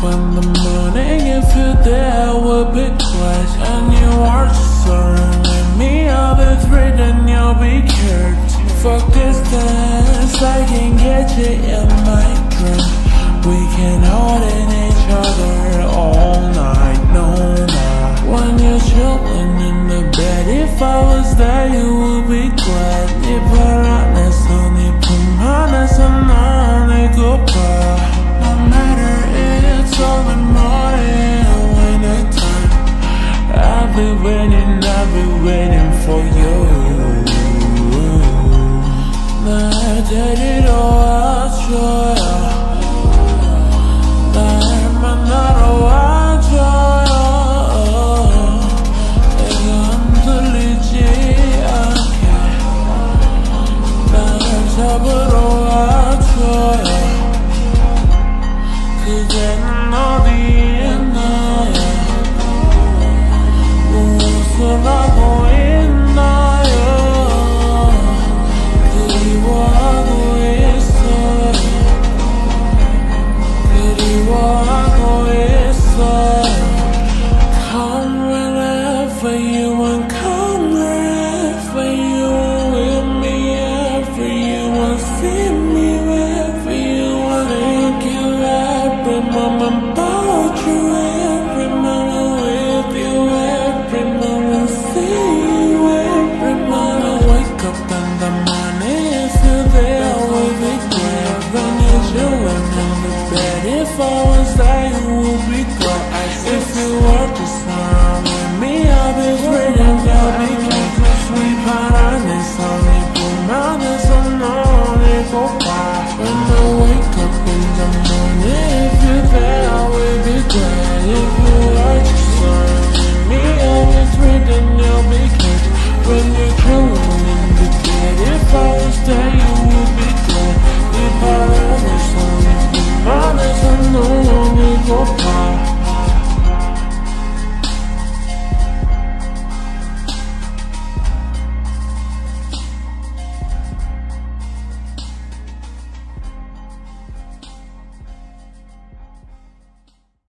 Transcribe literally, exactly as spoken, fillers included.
in the morning. If you're there, we'll be quiet. And you are certain with me, I'll be three, then you'll be cured. Fuck this dance, I can get you in my dream. We can hold in each other all night, no lie. When you're chilling in the bed, if I was there, you would be glad. If I sonny pumanas and I go by. No matter it's only morning or winter time, I'll be waiting, I'll be waiting for you. 날 데리러 와줘요. 날 만나러 와줘요. 내가 흔들리지 않게 날 잡으러 와줘요. 그대는 어디 있나요? 무엇을 하고 있나요? 그리워하고 있어요. 그리워하고 있어요. Come whenever you want, come.